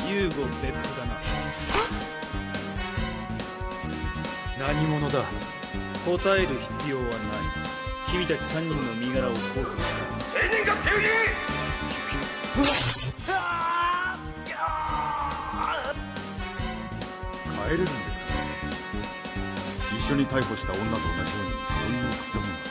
ユーゴ別府だな。何者だ。答える必要はない。君たち3人の身柄を拘束する。 青年が手売り。 帰れるんですか。 一緒に逮捕した女と同じように問いをかけるのだ。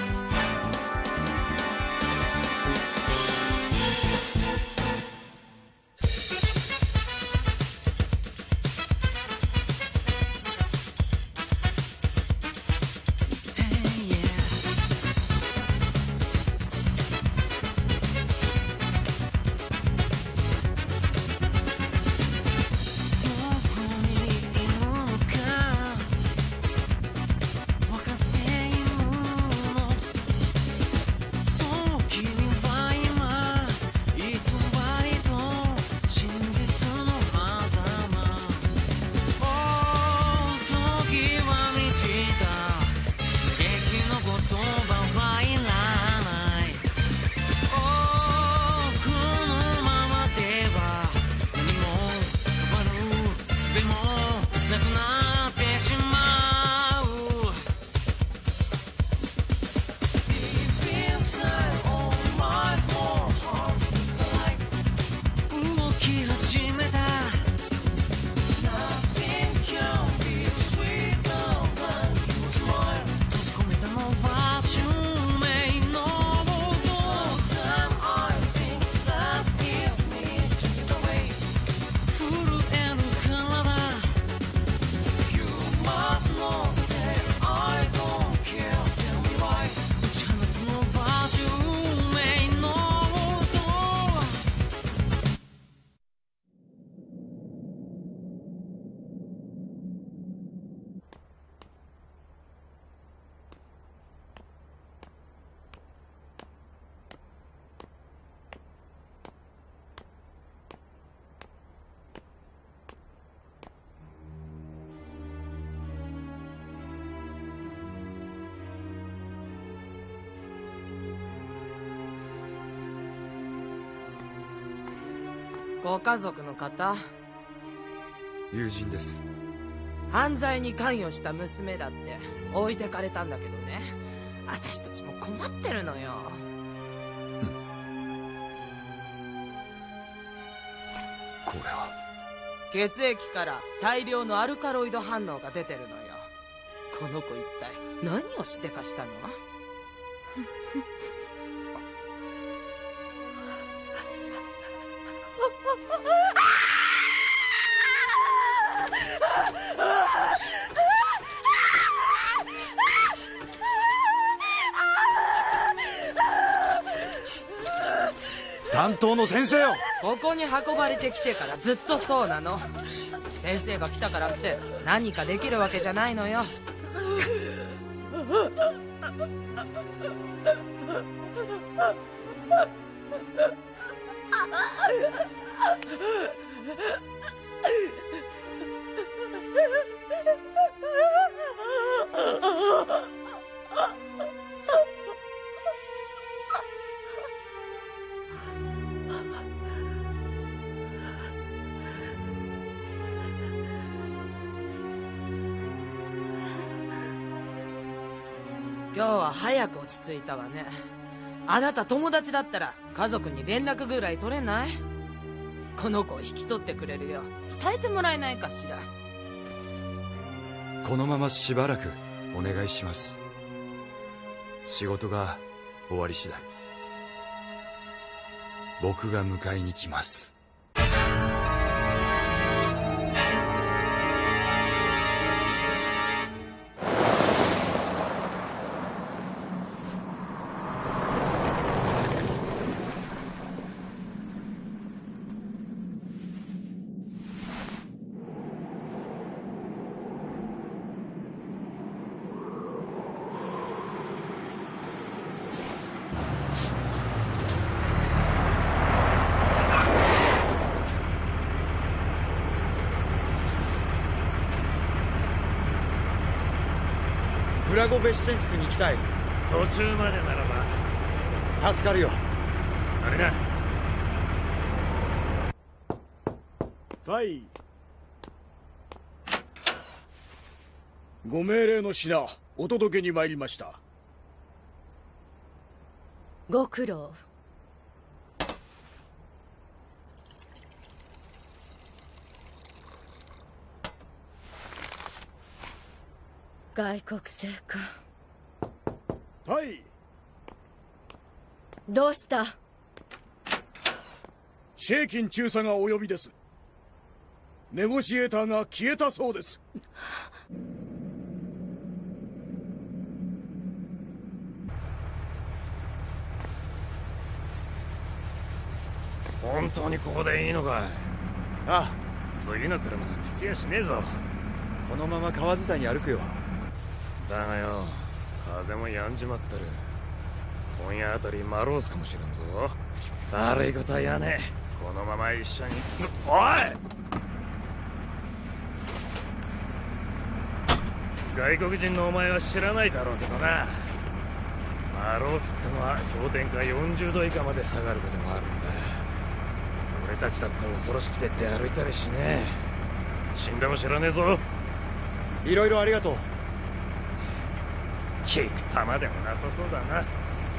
ご家族の方？ 友人です。 犯罪に関与した娘だって置いてかれたんだけどね。私たちも困ってるのよ。 これは血液から大量のアルカロイド反応が出てるのよ。この子一体何をしてかしたの？ 担当の先生よ。 ここに運ばれてきてからずっとそうなの。先生が来たからって何かできるわけじゃないのよ。今日は早く落ち着いたわね。あなた友達だったら家族に連絡ぐらい取れない？この子を引き取ってくれるよう伝えてもらえないかしら。 このまましばらくお願いします。仕事が終わり次第僕が迎えに来ます。 ブラゴベシチェンスクに行きたい。 途中までならば助かるよ。 あれな。 はいご命令の品お届けに参りました。 ご苦労。外国製か。 はいどうした？ シェーキン中佐がお呼びです。ネゴシエーターが消えたそうです。 本当にここでいいのかい？ あ次の車なんて来やしねえぞ。 このまま川伝いに歩くよ。 だがよ、風も止んじまってる。今夜あたりマロースかもしれんぞ。悪いことは言わねえ。このまま一緒に。おい！外国人のお前は知らないだろうけどな、マロースってのは氷点下40度以下まで下がることもあるんだ。俺たちだって恐ろしくて出歩いたりしねえ。死んでも知らねえぞ。 いろいろありがとう。 聞く玉でもなさそうだな。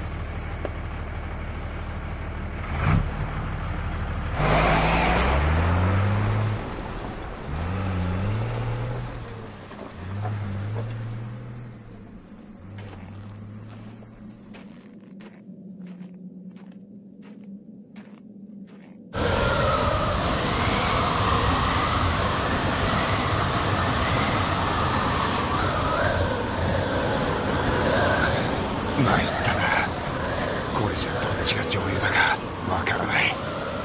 参ったな。これじゃどっちが上流だかわからない。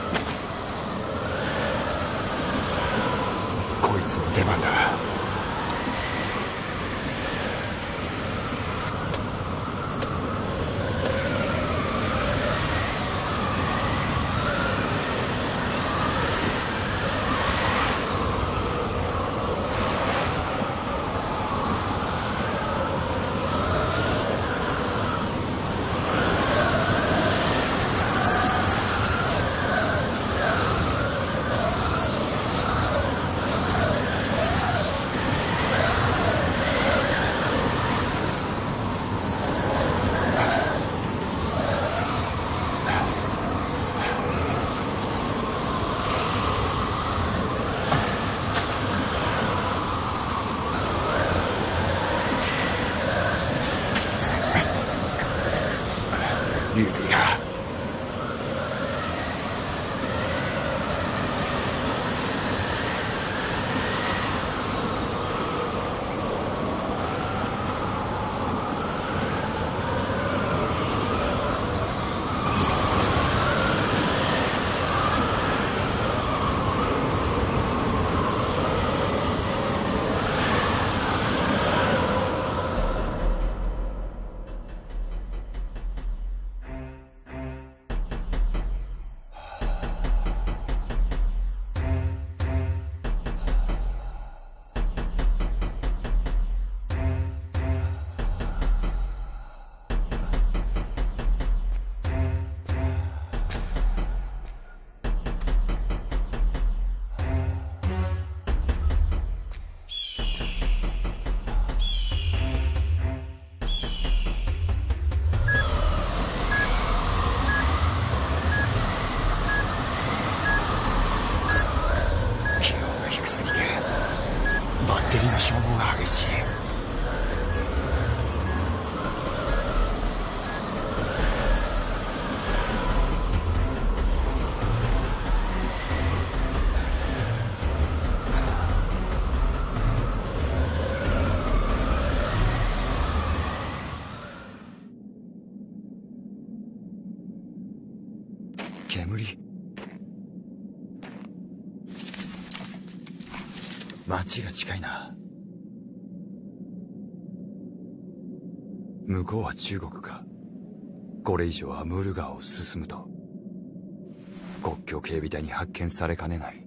こいつの出番だ。指が気温が低すぎてバッテリーの消耗が激しい。煙。街が近いな。向こうは中国か。これ以上アムール川を進むと国境警備隊に発見されかねない。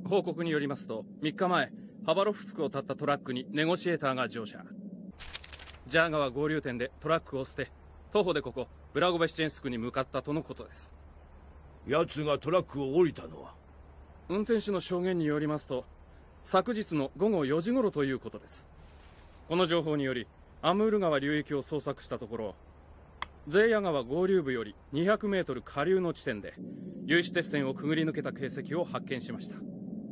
報告によりますと、3日前ハバロフスクを立ったトラックにネゴシエーターが乗車。ジャー川合流点でトラックを捨て、徒歩でここブラゴベシチェンスクに向かったとのことです。 奴がトラックを降りたのは？ 運転手の証言によりますと、昨日の午後4時頃ということです。この情報によりアムール川流域を捜索したところ、ゼーヤ川合流部より200メートル下流の地点で有刺鉄線をくぐり抜けた形跡を発見しました。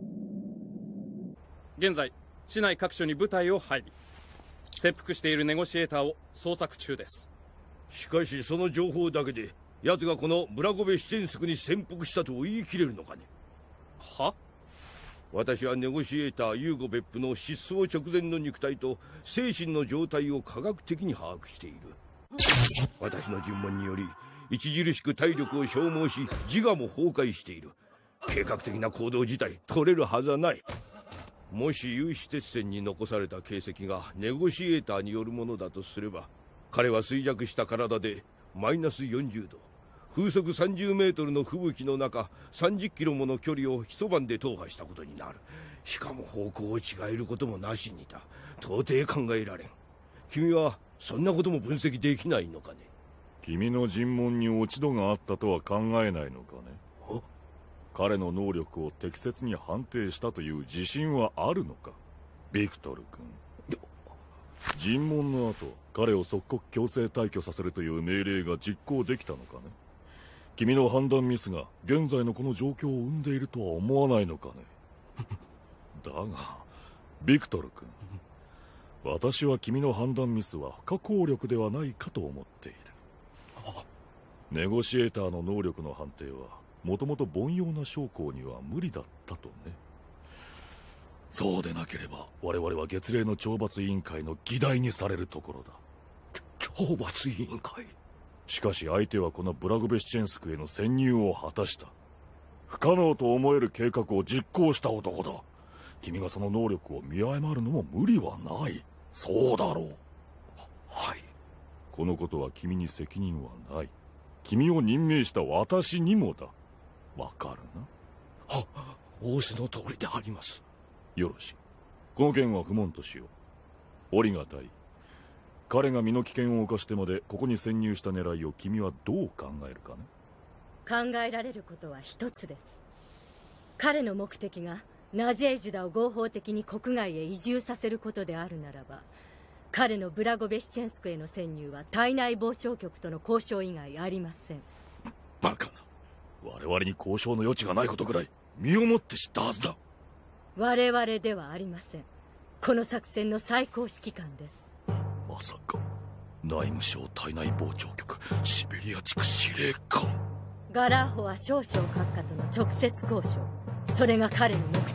現在市内各所に部隊を配備、切腹しているネゴシエーターを捜索中です。 しかしその情報だけで奴がこのブラゴベシチェンスクに潜伏したと言い切れるのかね？ は？ 私はネゴシエーターユーゴ別府の失踪直前の肉体と精神の状態を科学的に把握している。私の尋問により著しく体力を消耗し自我も崩壊している。計画的な行動自体取れるはずはない。もし有刺鉄線に残された形跡がネゴシエーターによるものだとすれば、彼は衰弱した体でマイナス40度、風速30メートルの吹雪の中30キロもの距離を一晩で踏破したことになる。しかも方向を違えることもなしにだ。到底考えられん。君はそんなことも分析できないのかね？ 君の尋問に落ち度があったとは考えないのかね？彼の能力を適切に判定したという自信はあるのか、ビクトル君？尋問の後、彼を即刻強制退去させるという命令が実行できたのかね？君の判断ミスが現在のこの状況を生んでいるとは思わないのかね？だがビクトル君、私は君の判断ミスは不可抗力ではないかと思っている。ネゴシエーターの能力の判定はもともと凡庸な将校には無理だったとね。そうでなければ我々は月例の懲罰委員会の議題にされるところだ。 懲罰委員会？ しかし相手はこのブラゴベシチェンスクへの潜入を果たした。不可能と思える計画を実行した男だ。君がその能力を見誤るのも無理はない。そうだろう。はい。このことは君に責任はない。君を任命した私にもだ。わかるな？ 仰せの通りであります。 よろしい。この件は不問としよう。オリガ隊、彼が身の危険を冒してまでここに潜入した狙いを君はどう考えるかね？ 考えられることは一つです。彼の目的がナジェイジュダを合法的に国外へ移住させることであるならば、彼のブラゴベシチェンスクへの潜入は体内傍聴局との交渉以外ありません。 バカな。我々に交渉の余地がないことぐらい身をもって知ったはずだ。 我々ではありません。この作戦の最高指揮官です。 まさか内務省体内傍聴局シベリア地区司令官？ ガラーホは少々閣下との直接交渉、それが彼の目的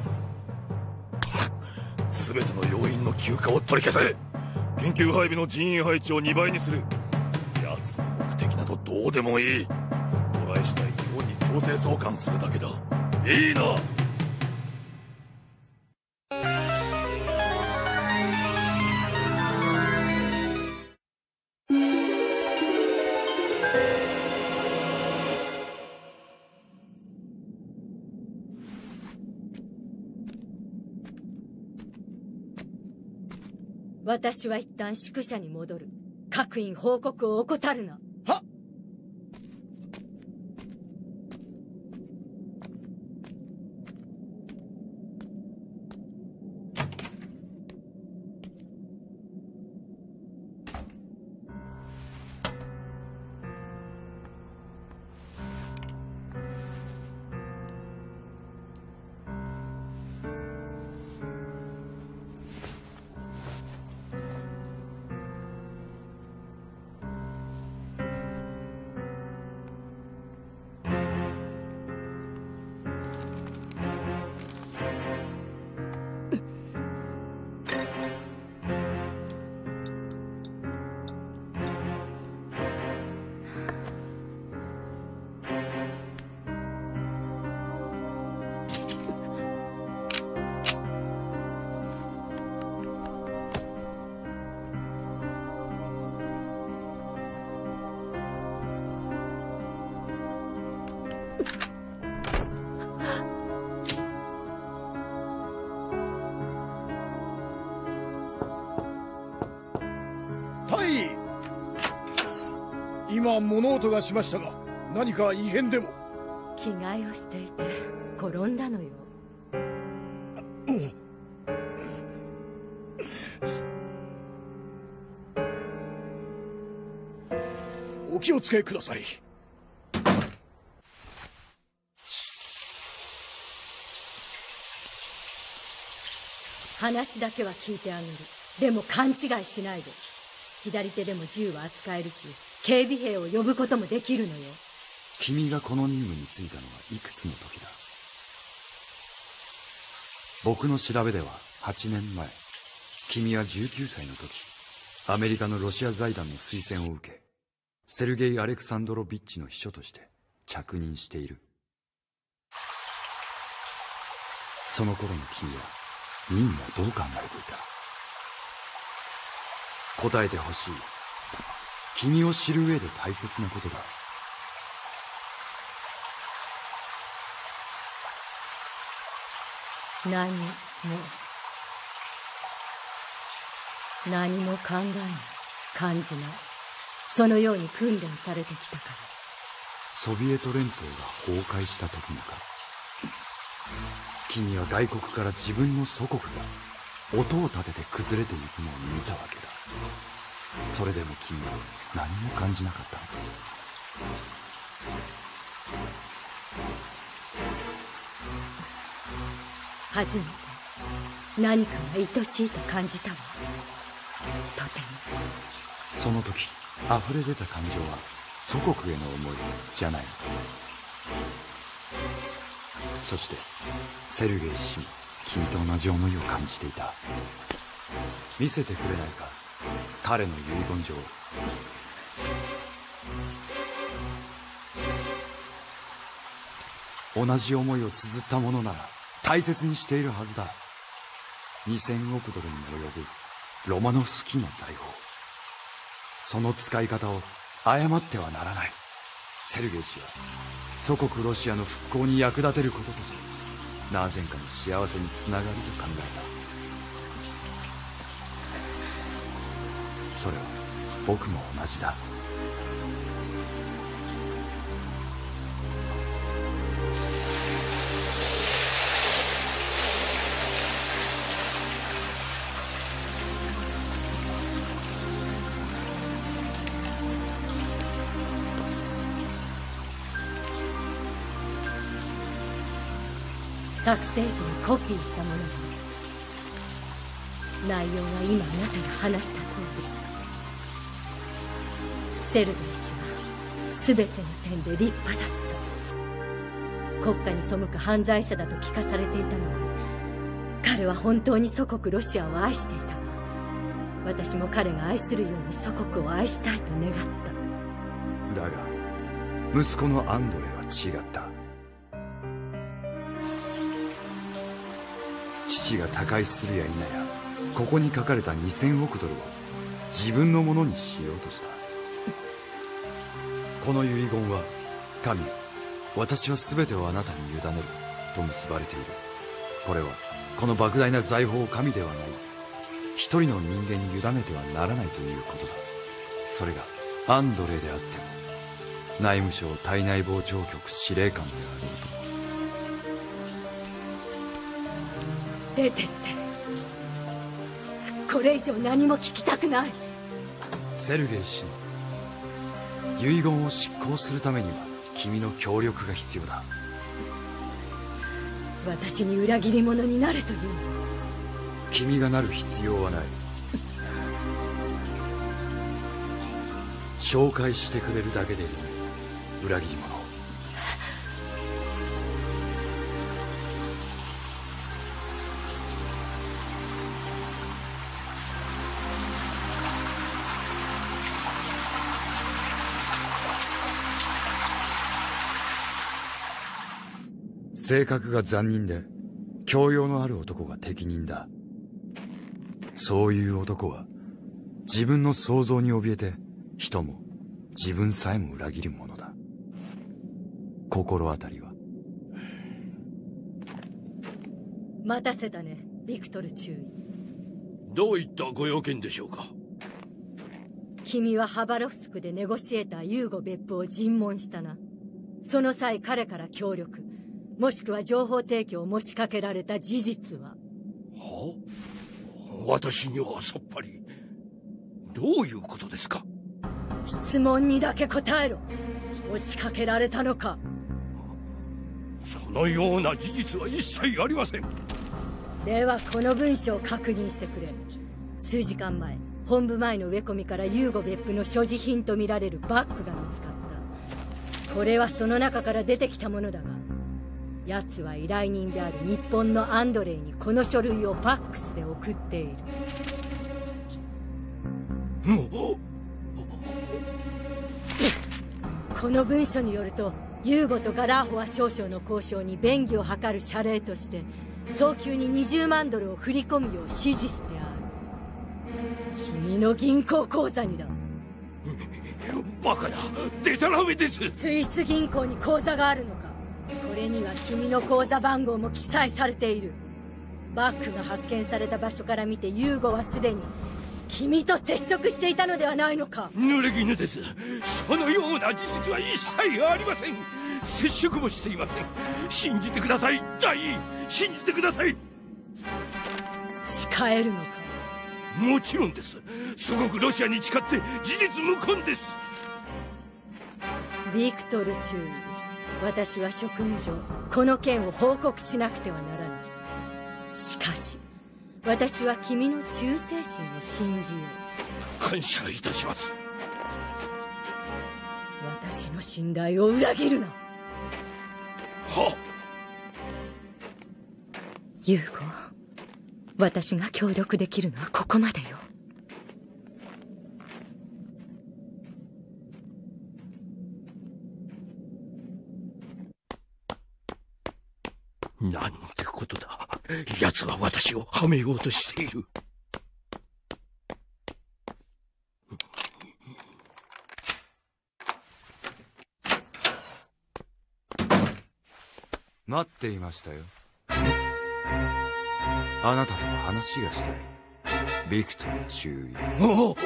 です。 全ての要員の休暇を取り消せ。緊急配備の人員配置を2倍にする。奴の目的などどうでもいい。トライしたい日本に強制送還するだけだ。いいな。 私は一旦宿舎に戻る。各員報告を怠るな。 はっ。 はい。今物音がしましたが、何か異変でも？ 着替えをしていて転んだのよ。 お気をつけください。 話だけは聞いてあげる。でも勘違いしないで。左手でも銃は扱えるし、警備兵を呼ぶこともできるのよ。 君がこの任務に就いたのはいくつの時だ？僕の調べでは8年前、君は19歳の時、アメリカのロシア財団の推薦を受け、セルゲイ・アレクサンドロビッチの秘書として着任している。その頃の君は任務をどう考えていた？答えてほしい。君を知る上で大切なことだ。 何も考えない、感じない。そのように訓練されてきたから。 ソビエト連邦が崩壊した時もか。君は外国から自分の祖国が音を立てて崩れていくのを見たわけだ。それでも君は何も感じなかった。 初めて何かが愛しいと感じたわ。とても。 その時溢れ出た感情は祖国への思いじゃないのか。そしてセルゲイ氏も君と同じ思いを感じていた。見せてくれないか、彼の遺言状。同じ思いを綴ったものなら大切にしているはずだ。2000億ドルにも及ぶロマノフスキーの財宝。その使い方を誤ってはならない。セルゲイ氏は祖国ロシアの復興に役立てることこそナージェンカの幸せにつながると考えた。それは僕も同じだ。 作成時にコピーしたものだ。内容は今あなたが話した通り。セルゲイ氏は全ての点で立派だった。国家に背く犯罪者だと聞かされていたのに、彼は本当に祖国ロシアを愛していたわ。私も彼が愛するように祖国を愛したいと願った。 だが息子のアンドレは違った。父が他界するや否や、ここに書かれた2000億ドルを自分のものにしようとした。この遺言は、神、私は全てをあなたに委ねると結ばれている。これはこの莫大な財宝を神ではない、一人の人間に委ねてはならないということだ。それがアンドレであっても、内務省体内防聴局司令官であろうと。 出てって。これ以上何も聞きたくない。 セルゲイ氏の遺言を執行するためには君の協力が必要だ。 私に裏切り者になれというの？ 君がなる必要はない。紹介してくれるだけでいい。裏切り者。性格が残忍で教養のある男が適任だ。そういう男は自分の想像に怯えて人も自分さえも裏切るものだ。心当たりは？ 待たせたね、ビクトル中尉。 どういったご用件でしょうか？ 君はハバロフスクでネゴシエーターユーゴ別府を尋問したな。その際彼から協力もしくは情報提供を持ちかけられた事実は？ はあ、私にはさっぱり。どういうことですか？ 質問にだけ答えろ。持ちかけられたのか？ そのような事実は一切ありません。 ではこの文書を確認してくれ。数時間前本部前の植え込みからユーゴ別府の所持品とみられるバッグが見つかった。これはその中から出てきたものだが、奴は依頼人である日本のアンドレイにこの書類をファックスで送っている。この文書によるとユーゴとガラーホは少々の交渉に便宜を図る謝礼として早急に20万ドルを振り込むよう指示してある。君の銀行口座にだ。 バカだ、デタラメです。 スイス銀行に口座があるのか？これには君の口座番号も記載されている。バッグが発見された場所から見てユーゴはすでに君と接触していたのではないのか？ 濡れ衣です。そのような事実は一切ありません。接触もしていません。信じてください、大尉。信じてください。 誓えるのか？ もちろんです。祖国ロシアに誓って事実無根です。 ビクトル中尉、私は職務上この件を報告しなくてはならない。しかし私は君の忠誠心を信じよう。感謝いたします。 私の信頼を裏切るな。 はっ。 ユーゴ、私が協力できるのはここまでよ。 なんてことだ。奴は私をはめようとしている。 待っていましたよ。あなたと話がしたい。ビクトル中尉。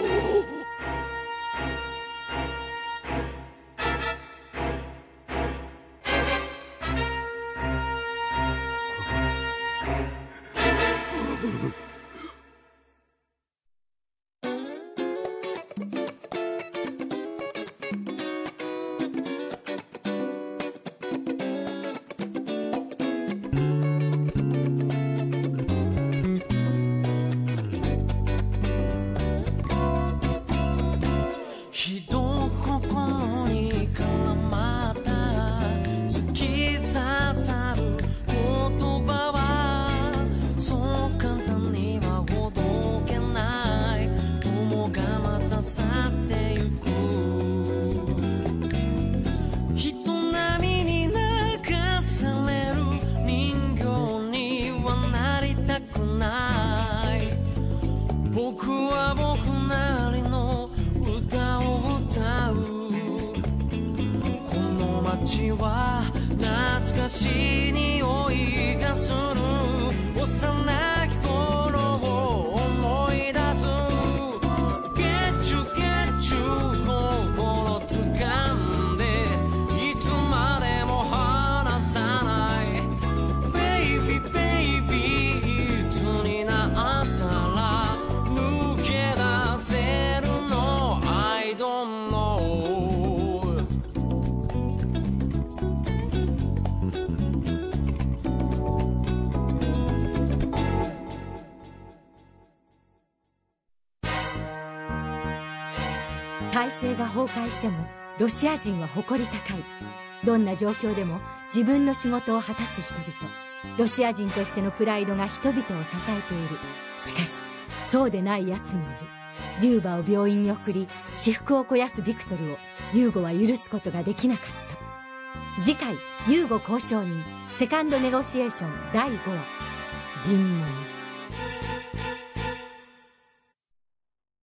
体制が崩壊してもロシア人は誇り高い。どんな状況でも自分の仕事を果たす人々。ロシア人としてのプライドが人々を支えている。しかしそうでない奴もいる。リューバを病院に送り私腹を肥やすビクトルをユーゴは許すことができなかった。次回ユーゴ交渉人セカンドネゴシエーション第5話、尋問。